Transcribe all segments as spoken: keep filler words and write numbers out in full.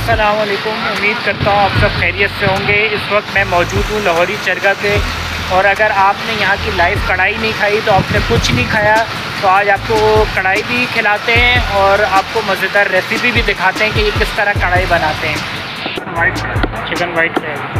अस्सलाम वालेकुम। उम्मीद करता हूँ आप सब खैरियत से होंगे। इस वक्त मैं मौजूद हूँ लाहौरी चरगा पे, और अगर आपने यहाँ की लाइव कढ़ाई नहीं खाई तो आपने कुछ नहीं खाया। तो आज आपको कढ़ाई भी खिलाते हैं और आपको मज़ेदार रेसिपी भी दिखाते हैं कि ये किस तरह कढ़ाई बनाते हैं। वाइट चिकन वाइट कढ़ाई।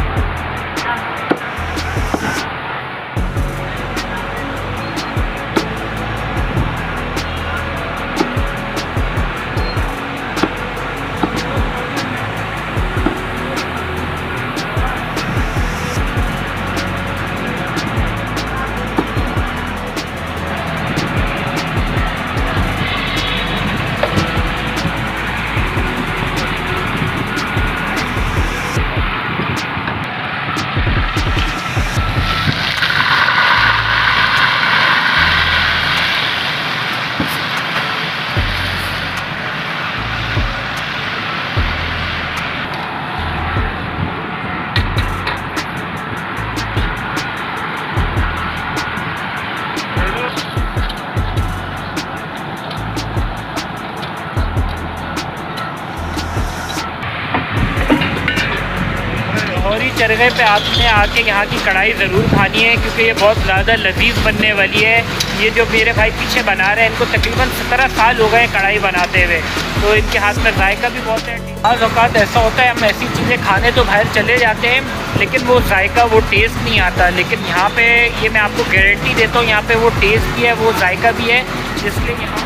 लाहौरी चरगे पे आपने आके यहाँ की कढ़ाई ज़रूर खानी है, क्योंकि ये बहुत ज़्यादा लजीज बनने वाली है। ये जो मेरे भाई पीछे बना रहे हैं, इनको तकरीबन सत्रह साल हो गए कढ़ाई बनाते हुए, तो इनके हाथ में जायका भी बहुत है। बाज़ औक़ात ऐसा होता है हम ऐसी चीज़ें खाने तो बाहर चले जाते हैं, लेकिन वो जायका वो टेस्ट नहीं आता। लेकिन यहाँ पे ये मैं आपको गारंटी देता हूँ, यहाँ पे वो टेस्ट भी है, वो जायका भी है, इसलिए यहाँ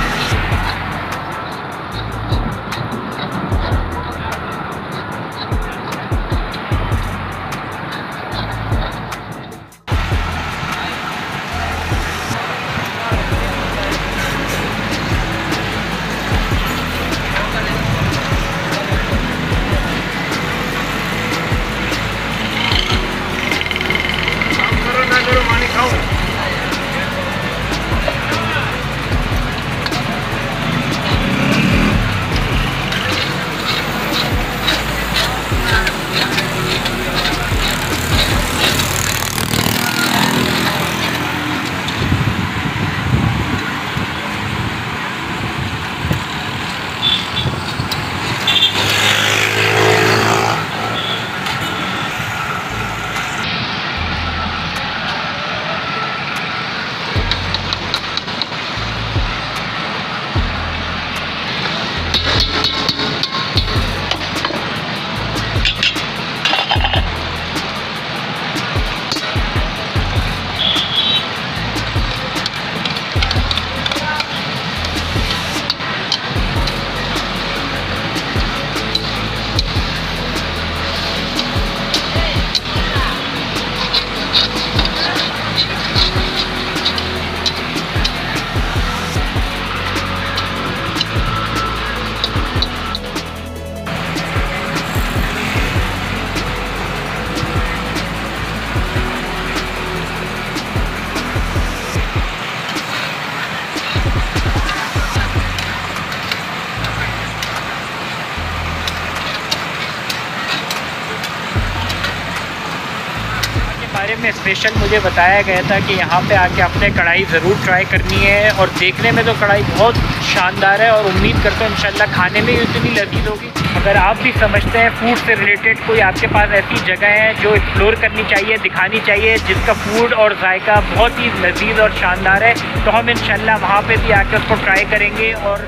बारे में स्पेशल मुझे बताया गया था कि यहाँ पे आके आपने कढ़ाई ज़रूर ट्राई करनी है। और देखने में तो कढ़ाई बहुत शानदार है, और उम्मीद करता हूँ इंशाल्लाह खाने में भी उतनी लजीज होगी। अगर आप भी समझते हैं फूड से रिलेटेड कोई आपके पास ऐसी जगह है जो एक्सप्लोर करनी चाहिए, दिखानी चाहिए, जिसका फूड और जायका बहुत ही लजीज और शानदार है, तो हम इंशाल्लाह वहाँ पर भी आके उसको ट्राई करेंगे। और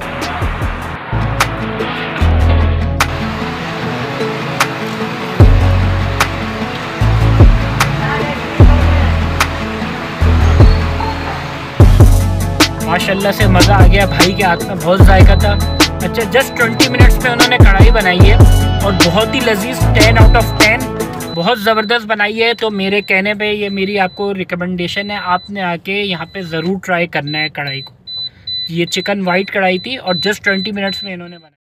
माशाल्लाह से मज़ा आ गया। भाई के हाथ में बहुत जायका था। अच्छा, जस्ट ट्वेंटी मिनट्स में उन्होंने कढ़ाई बनाई है और बहुत ही लजीज, टेन आउट ऑफ टेन, बहुत ज़बरदस्त बनाई है। तो मेरे कहने पे ये मेरी आपको रिकमेंडेशन है, आपने आके यहाँ पे ज़रूर ट्राई करना है कढ़ाई को। ये चिकन वाइट कढ़ाई थी और जस्ट ट्वेंटी मिनट्स में इन्होंने बनाई।